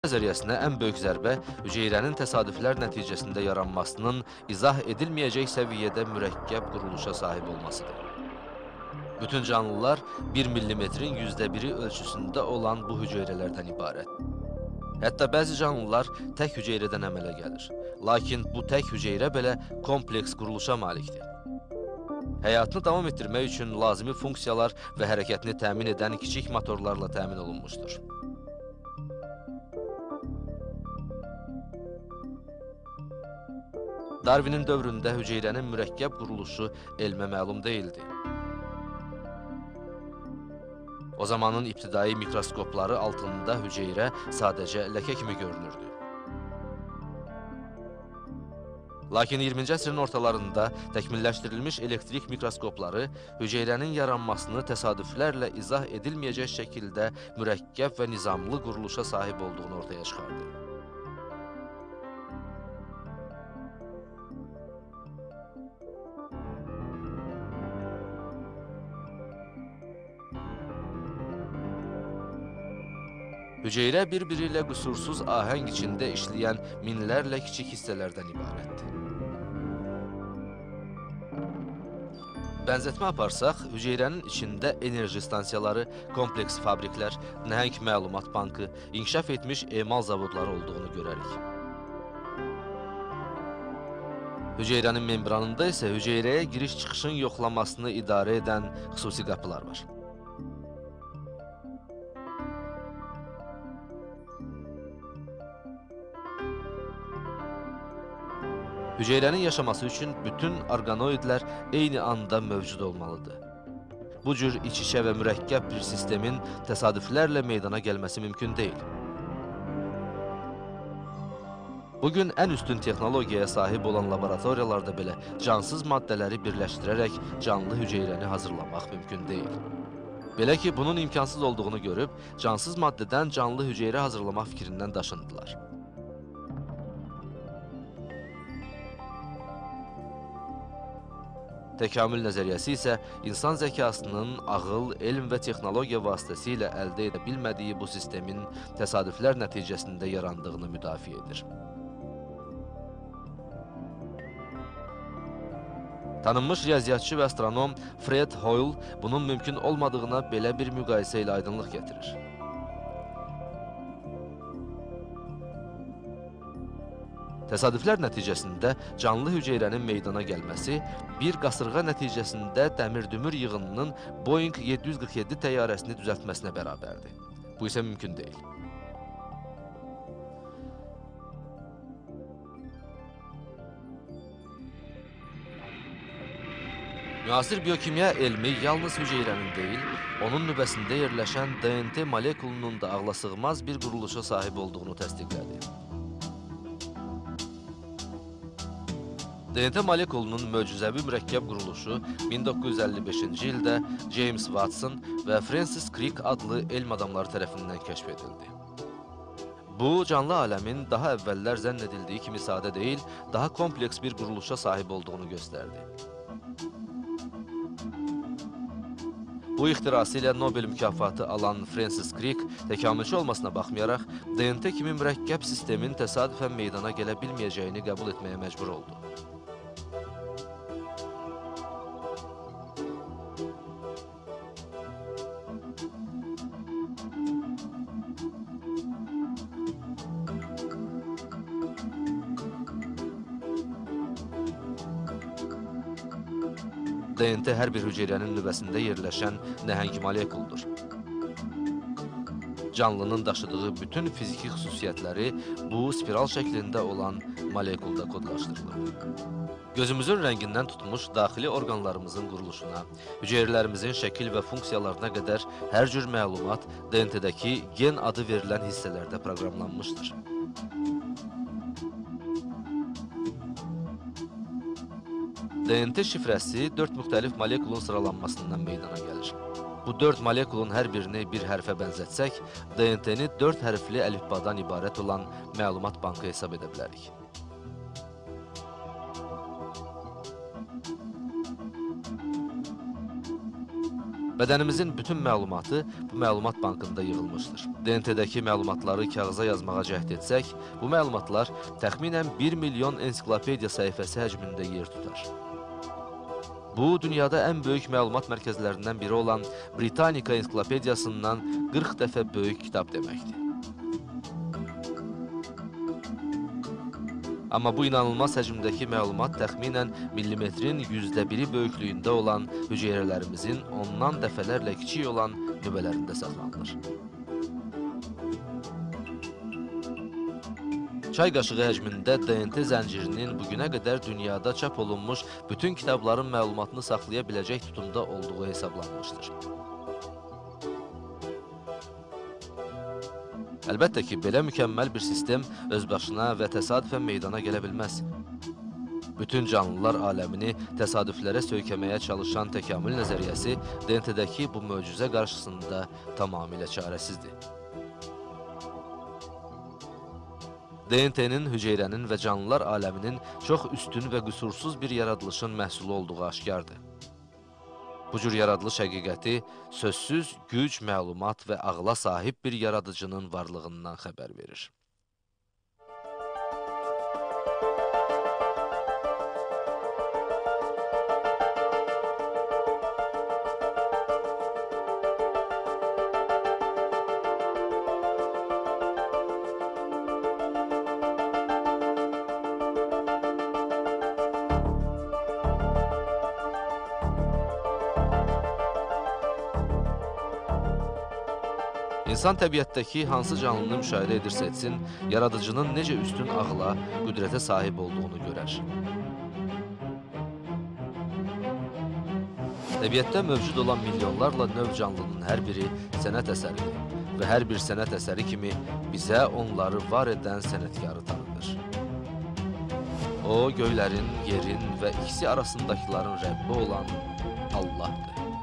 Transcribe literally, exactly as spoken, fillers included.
nəzəriyyəsinə ən böyük zərbə hüceyrənin təsadüflər nəticəsində yaranmasının izah edilməyəcək səviyyədə mürəkkəb quruluşa sahib olmasıdır. Bütün canlılar bir millimetrin yüzdə biri ölçüsündə olan bu hüceyrələrdən ibarət. Hətta bəzi canlılar tək hüceyrədən əmələ gəlir. Lakin bu tək hüceyrə belə kompleks quruluşa malikdir. Həyatını davam etdirmək üçün lazımi funksiyalar və hərəkətini təmin edən kiçik motorlarla təmin olunmuşdur. Darwinin dövründə hüceyrənin mürəkkəb quruluşu elmə məlum deyildi. O zamanın ibtidai mikroskopları altında hüceyrə sadəcə ləkə kimi görünürdü. Lakin iyirminci əsrin ortalarında təkmilləşdirilmiş elektrik mikroskopları hüceyrənin yaranmasını təsadüflərlə izah edilməyəcək şəkildə mürəkkəb və nizamlı quruluşa sahib olduğunu ortaya çıxardı. Hüceyrə bir-biri ilə qüsursuz ahəng içində işləyən minlərlə kiçik hissələrdən ibarətdir. Bənzətmə aparsaq, hüceyrənin içində enerji stansiyaları, kompleks fabriklər, nəhəng məlumat bankı, inkişaf etmiş emal zavodları olduğunu görərik. Hüceyrənin membranında isə hüceyrəyə giriş-çıxışın yoxlamasını idarə edən xüsusi qapılar var. Hüceyrənin yaşaması üçün bütün orqanoidlər eyni anda mövcud olmalıdır. Bu cür iç-içə və mürəkkəb bir sistemin təsadüflərlə meydana gəlməsi mümkün deyil. Bugün ən üstün texnologiyaya sahib olan laboratoriyalarda belə cansız maddələri birləşdirərək canlı hüceyrəni hazırlamaq mümkün deyil. Belə ki, bunun imkansız olduğunu görüb, cansız maddədən canlı hüceyrə hazırlamaq fikrindən daşındılar. Təkamül nəzəriyyəsi isə insan zəkasının ağıl, elm və texnologiya vasitəsilə əldə edə bilmədiyi bu sistemin təsadüflər nəticəsində yarandığını müdafiə edir. Tanınmış riyaziyyatçı və astronom Fred Hoyle bunun mümkün olmadığına belə bir müqayisə ilə aydınlıq gətirir. Təsadüflər nəticəsində canlı hüceyrənin meydana gəlməsi bir qasırğa nəticəsində dəmir-dümür yığınının Boeing yeddi yüz qırx yeddi təyyarəsini düzəltməsinə bərabərdir. Bu isə mümkün deyil. Müasir biokimya elmi yalnız hüceyrənin deyil, onun nübəsində yerləşən D N T molekulunun da ağlasığmaz bir quruluşa sahib olduğunu təsdiqlədi. D N T molekulunun möcüzəvi mürəkkəb quruluşu min doqquz yüz əlli beşinci ildə James Watson və Francis Crick adlı elm adamları tərəfindən kəşf edildi. Bu, canlı aləmin daha əvvəllər zənn edildiyi kimi sadə deyil, daha kompleks bir quruluşa sahib olduğunu göstərdi. Bu ixtirası ilə Nobel mükafatı alan Francis Crick təkamülçü olmasına baxmayaraq, D N T kimi mürəkkəb sistemin təsadüfən meydana gələ bilməyəcəyini qəbul etməyə məcbur oldu. D N T hər bir hüceyrənin nüvəsində yerləşən nəhəng molekuldur. Canlının daşıdığı bütün fiziki xüsusiyyətləri bu spiral şəklində olan molekulda kodlaşdırılır. Gözümüzün rəngindən tutmuş daxili orqanlarımızın quruluşuna, hüceyrələrimizin şəkil və funksiyalarına qədər hər cür məlumat D N T-dəki gen adı verilən hissələrdə proqramlanmışdır. D N T şifrəsi dörd müxtəlif molekulun sıralanmasından meydana gəlir. Bu dörd molekulun hər birini bir hərfə bənzətsək, D N T-ni dörd hərfli əlifbadan ibarət olan məlumat bankı hesab edə bilərik. Bədənimizin bütün məlumatı bu məlumat bankında yığılmışdır. D N T-dəki məlumatları kağıza yazmağa cəhd etsək, bu məlumatlar təxminən bir milyon ensiklopediya səhifəsi həcmində yer tutar. Bu, dünyada ən böyük məlumat mərkəzlərindən biri olan Britannica ensiklopediyasından qırx dəfə böyük kitab deməkdir. Amma bu inanılmaz həcmdəki məlumat təxminən millimetrin yüzdə biri böyüklüyündə olan hüceyrələrimizin ondan dəfələrlə kiçik olan nübələrində saxlanılır. Çay qaşığı həcmində D N T zəncirinin bugünə qədər dünyada çap olunmuş bütün kitabların məlumatını saxlaya biləcək tutumda olduğu hesablanmışdır. Əlbəttə ki, belə mükəmməl bir sistem öz başına və təsadüfən meydana gələ bilməz. Bütün canlılar aləmini təsadüflərə söykəməyə çalışan təkamül nəzəriyyəsi D N T-dəki bu möcüzə qarşısında tamamilə çarəsizdir. D N T-nin hüceyrənin və canlılar aləminin çox üstün və qüsursuz bir yaradılışın məhsulu olduğu aşkardır. Bu cür yaradılış həqiqəti sözsüz güc, məlumat və ağla sahib bir yaradıcının varlığından xəbər verir. İnsan təbiətdəki hansı canlını müşahidə edirsə etsin, yaradıcının necə üstün ağla, qüdrətə sahib olduğunu görər. Təbiətdə mövcud olan milyonlarla növ canlının hər biri sənət əsəridir və hər bir sənət əsəri kimi bizə onları var edən sənətkarı tanınır. O, göylərin, yerin və ikisi arasındakilərin Rəbbi olan Allahdır.